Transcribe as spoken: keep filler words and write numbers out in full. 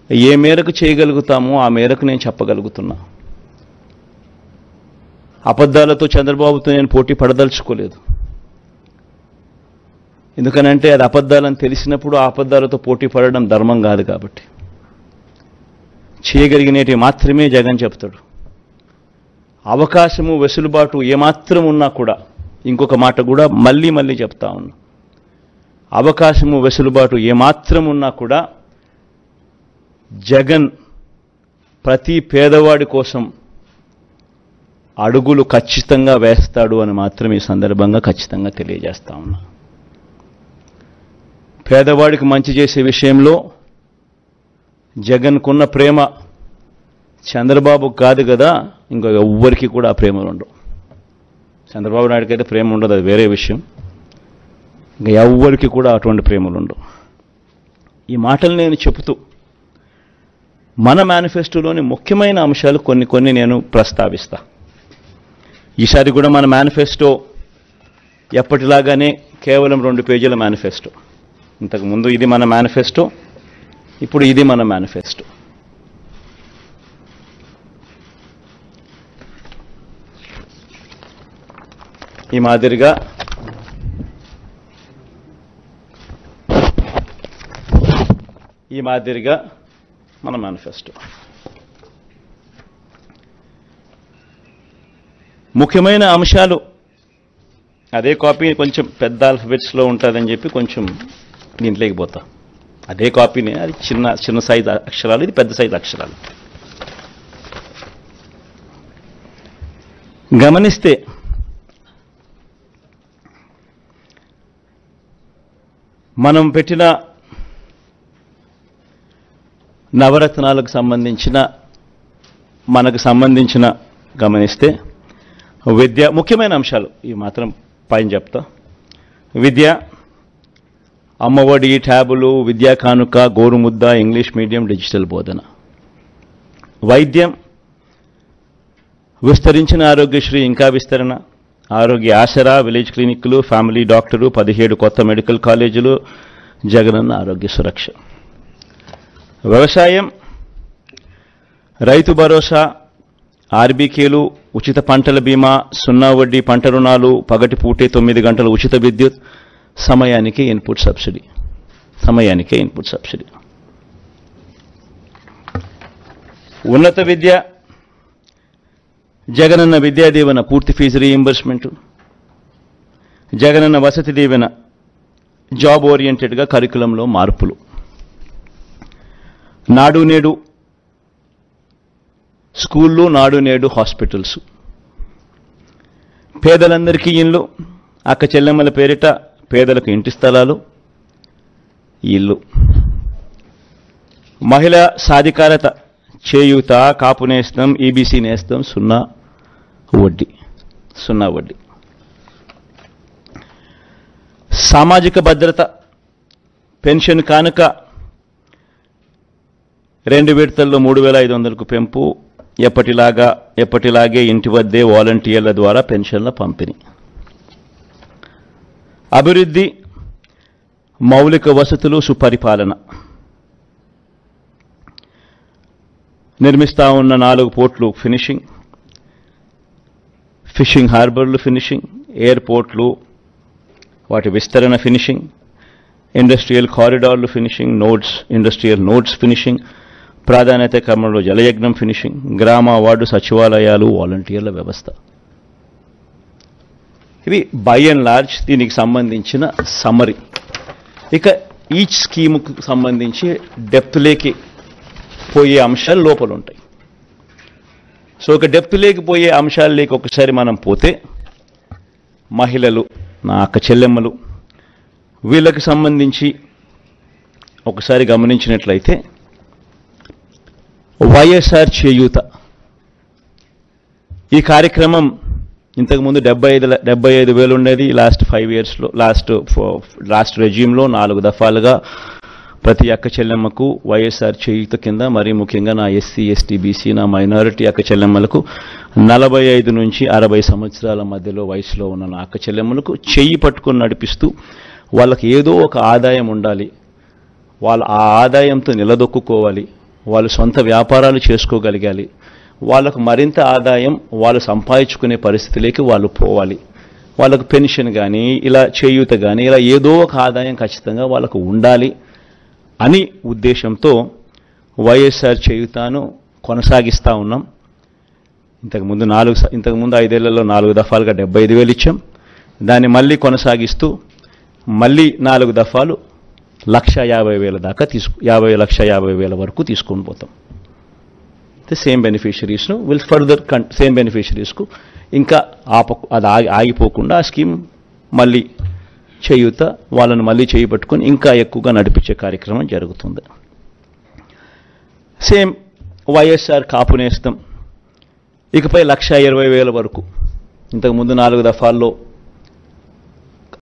ఏ మేరకు చేయగలుగుతామో ఆ మేరకు నేను చెప్పగలుగుతున్నా. అబద్ధాలతో చంద్రబాబుతో నేను పోటీ పడదలుచుకోలేదు. ఎందుకనంటే అది అబద్ధాలని తెలిసినప్పుడు ఆ అబద్ధాలతో పోటీ పడడం ధర్మం కాదు. కాబట్టి చేయగలిగినవి మాత్రమే జగన్ చెప్తాడు. అవకాశము వెసులుబాటు ఏమాత్రం ఉన్నా కూడా, ఇంకొక మాట కూడా మళ్ళీ మళ్ళీ చెప్తా ఉన్నా, అవకాశము వెసులుబాటు ఏమాత్రం ఉన్నా కూడా జగన్ ప్రతి పేదవాడి కోసం అడుగులు ఖచ్చితంగా వేస్తాడు అని మాత్రం ఈ సందర్భంగా ఖచ్చితంగా తెలియజేస్తా ఉన్నా. పేదవాడికి మంచి చేసే విషయంలో జగన్కున్న ప్రేమ చంద్రబాబు కాదు కదా, ఇంకో ఎవ్వరికి కూడా ఆ ప్రేమలు ఉండవు. చంద్రబాబు నాయుడుకి అయితే ప్రేమ ఉండదు, అది వేరే విషయం. ఇంకా ఎవ్వరికి కూడా అటువంటి ప్రేమలు ఉండవు. ఈ మాటలు నేను చెబుతూ మన మేనిఫెస్టోలోని ముఖ్యమైన అంశాలు కొన్ని కొన్ని నేను ప్రస్తావిస్తా. ఈసారి కూడా మన మేనిఫెస్టో ఎప్పటిలాగానే కేవలం రెండు పేజీల మేనిఫెస్టో. ఇంతకుముందు ఇది మన మేనిఫెస్టో, ఇప్పుడు ఇది మన మేనిఫెస్టో. ఈ మాదిరిగా ఈ మాదిరిగా మన మేనిఫెస్టో. ముఖ్యమైన అంశాలు అదే కాపీ కొంచెం పెద్ద ఆల్ఫబెట్స్లో ఉంటుందని చెప్పి కొంచెం దీంట్లోకి పోతా. అదే కాపీనే, అది చిన్న చిన్న సైజు అక్షరాలు, ఇది పెద్ద సైజు అక్షరాలు. గమనిస్తే మనం పెట్టిన నవరత్నాలకు సంబంధించిన మనకు సంబంధించిన గమనిస్తే విద్య ముఖ్యమైన అంశాలు ఇవి మాత్రం పైన చెప్తా. విద్య, అమ్మఒడి, ట్యాబులు, విద్యా కానుక, గోరుముద్ద, ఇంగ్లీష్ మీడియం, డిజిటల్ బోధన. వైద్యం, విస్తరించిన ఆరోగ్యశ్రీ ఇంకా విస్తరణ, ఆరోగ్య ఆసరా, విలేజ్ క్లినిక్లు, ఫ్యామిలీ డాక్టరు, పదిహేడు కొత్త మెడికల్ కాలేజీలు, జగనన్న ఆరోగ్య సురక్ష. వ్యవసాయం, రైతు భరోసా, ఆర్బీకేలు, ఉచిత పంటల బీమా, సున్నా వడ్డీ పంట రుణాలు, పగటి పూటే తొమ్మిది గంటల ఉచిత విద్యుత్, సమయానికి ఇన్పుట్ సబ్సిడీ సమయానికే ఇన్పుట్ సబ్సిడీ. ఉన్నత విద్య, జగనన్న విద్యా దీవెన పూర్తి fee reimbursement, Jagananna Vasathi Deevena job ఓరియంటెడ్గా కరికులంలో మార్పులు, నాడు నేడు స్కూళ్ళు, నాడు నేడు హాస్పిటల్స్, పేదలందరికీ ఇళ్ళు, అక్క చెల్లెమ్మల పేరిట పేదలకు ఇంటి స్థలాలు, ఇల్లు, మహిళా సాధికారత, చేయూత, కాపు నేస్తం, ఈబీసీ నేస్తం, సున్నా వడ్డీ సున్నా వడ్డీ. సామాజిక భద్రత, పెన్షన్ కానుక రెండు విడతల్లో మూడు వేల ఐదు వందలకు పెంపు, ఎప్పటిలాగా ఎప్పటిలాగే ఇంటి వద్దే వాలంటీర్ల ద్వారా పెన్షన్ల పంపిణీ. అభివృద్ధి, మౌలిక వసతులు, సుపరిపాలన. నిర్మిస్తా ఉన్న నాలుగు పోర్ట్లు ఫినిషింగ్, ఫిషింగ్ హార్బర్లు ఫినిషింగ్, ఎయిర్పోర్ట్లు వాటి విస్తరణ ఫినిషింగ్, ఇండస్ట్రియల్ కారిడార్లు finishing, nodes industrial nodes finishing, ప్రాధాన్యత క్రమంలో జలయజ్ఞం ఫినిషింగ్, గ్రామ వార్డు సచివాలయాలు, వాలంటీర్ల వ్యవస్థ. ఇవి బై అండ్ లార్జ్ దీనికి సంబంధించిన సమ్మరీ. ఇక ఈచ్ స్కీముకు సంబంధించి డెప్త్లోకి పోయే అంశాలు లోపల ఉంటాయి. సో ఒక డెప్త్లోకి పోయే అంశాలలోకి ఒకసారి మనం పోతే, మహిళలు, నా అక్క చెల్లెమ్మలు, వీళ్ళకి సంబంధించి ఒకసారి గమనించినట్లయితే వైఎస్ఆర్ చేయూత ఈ కార్యక్రమం ఇంతకుముందు డెబ్బై ఐదు డెబ్బై ఐదు వేలు ఉండేది. లాస్ట్ ఫైవ్ ఇయర్స్లో లాస్ట్ లాస్ట్ రెజ్యూమ్లో నాలుగు దఫాలుగా ప్రతి అక్క చెల్లెమ్మకు వైఎస్ఆర్ చేయూత కింద, మరీ ముఖ్యంగా నా ఎస్సీ ఎస్టీ బీసీ నా మైనారిటీ అక్క చెల్లెమ్మలకు, నలభై ఐదు నుంచి అరవై సంవత్సరాల మధ్యలో వయసులో ఉన్న నా అక్క చెల్లెమ్మలకు చెయ్యి పట్టుకొని నడిపిస్తూ వాళ్ళకి ఏదో ఒక ఆదాయం ఉండాలి, వాళ్ళ ఆ ఆదాయంతో నిలదొక్కుకోవాలి, వాళ్ళు సొంత వ్యాపారాలు చేసుకోగలగాలి, వాళ్ళకు మరింత ఆదాయం వాళ్ళు సంపాదించుకునే పరిస్థితిలోకి వాళ్ళు పోవాలి. వాళ్ళకు పెన్షన్ కానీ ఇలా చేయూత కానీ ఇలా ఏదో ఒక ఆదాయం ఖచ్చితంగా వాళ్ళకు ఉండాలి అని ఉద్దేశంతో వైఎస్ఆర్ చేయూతను కొనసాగిస్తూ ఉన్నాం. ఇంతకుముందు నాలుగు ఇంతకుముందు ఐదేళ్లలో నాలుగు దఫాలుగా డెబ్బై ఐదు వేలు ఇచ్చాం. దాన్ని మళ్ళీ కొనసాగిస్తూ మళ్ళీ నాలుగు దఫాలు లక్ష యాభై వేల దాకా తీసుకు యాభై లక్ష యాభై వేల వరకు తీసుకొని పోతాం. సేమ్ బెనిఫిషరీస్ను విల్ ఫర్దర్ కన్ సేమ్ బెనిఫిషరీస్కు ఇంకా ఆప అది ఆగి ఆగిపోకుండా ఆ స్కీమ్ మళ్ళీ చేయూత వాళ్ళను మళ్ళీ చేయబట్టుకొని ఇంకా ఎక్కువగా నడిపించే కార్యక్రమం జరుగుతుంది. సేమ్ వైఎస్ఆర్ కాపు నేస్తం ఇకపై లక్ష ఇరవై వేల వరకు ఇంతకుముందు నాలుగు దఫాల్లో